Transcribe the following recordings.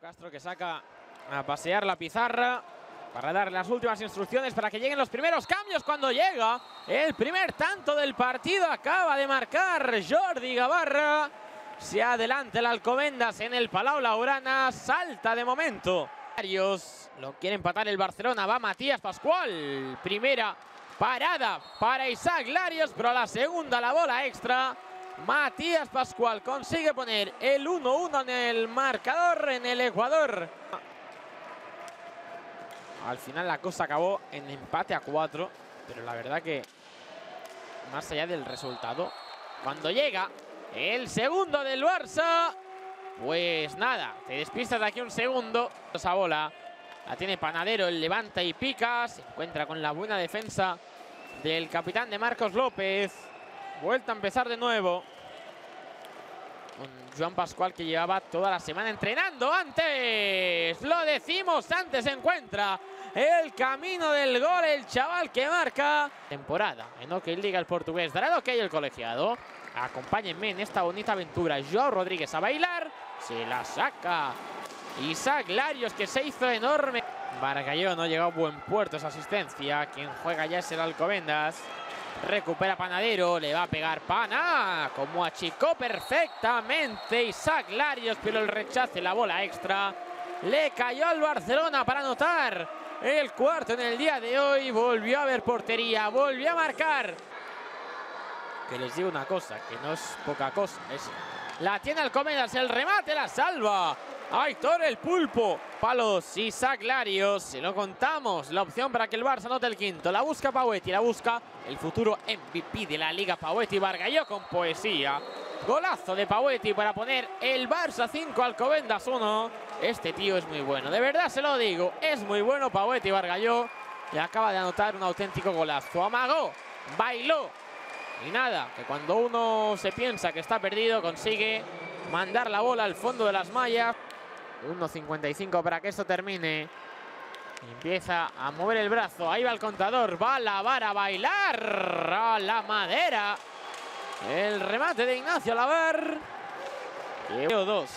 Castro que saca a pasear la pizarra para dar las últimas instrucciones para que lleguen los primeros cambios. Cuando llega el primer tanto del partido, acaba de marcar Jordi Gavarra. Se adelanta el Alcobendas en el Palau Blaugrana, salta de momento. Lo quiere empatar el Barcelona, va Matías Pascual. Primera parada para Isaac Larios, pero a la segunda la bola extra. Matías Pascual consigue poner el 1-1 en el marcador en el Ecuador. Al final la cosa acabó en empate a 4, pero la verdad que más allá del resultado, cuando llega el segundo del Barça, pues nada, te despistas de aquí un segundo. Esa bola la tiene Panadero, el levanta y pica, se encuentra con la buena defensa del capitán de Marcos López. Vuelta a empezar de nuevo con Joan Pascual, que llevaba toda la semana entrenando. Antes, lo decimos, antes se encuentra el camino del gol, el chaval que marca. Temporada en OK Liga el portugués, dará el OK el colegiado. Acompáñenme en esta bonita aventura. Joao Rodríguez a bailar, se la saca Isaac Larios, que se hizo enorme. Bargalló no llegó a buen puerto esa asistencia. Quien juega ya es el Alcobendas. Recupera Panadero, le va a pegar Pana, como achicó perfectamente Isaac Larios, pero el rechace, la bola extra, le cayó al Barcelona para anotar el cuarto en el día de hoy. Volvió a haber portería, volvió a marcar. Que les digo una cosa, que no es poca cosa, la tiene Alcobendas, el remate, la salva Aitor el Pulpo. Palos, Isaac Larios, se lo contamos. La opción para que el Barça anote el quinto. La busca Paueti, la busca el futuro MVP de la Liga, Paueti. Bargalló con poesía. Golazo de Paueti para poner el Barça 5, Alcobendas 1. Este tío es muy bueno, de verdad se lo digo. Es muy bueno Paueti Bargalló. Y acaba de anotar un auténtico golazo. Amagó, bailó. Y nada, que cuando uno se piensa que está perdido, consigue mandar la bola al fondo de las mallas. 1.55 para que esto termine. Empieza a mover el brazo. Ahí va el contador. Va la vara a bailar. A la madera. El remate de Ignacio Lavar. 2.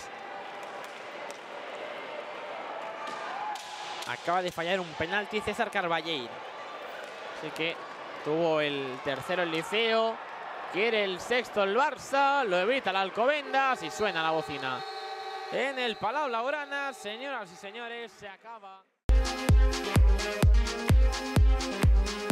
Acaba de fallar un penalti César Carballeira. Así que tuvo el tercero el Liceo. Quiere el sexto el Barça. Lo evita el Alcobendas y suena la bocina. En el Palau Blaugrana, señoras y señores, se acaba.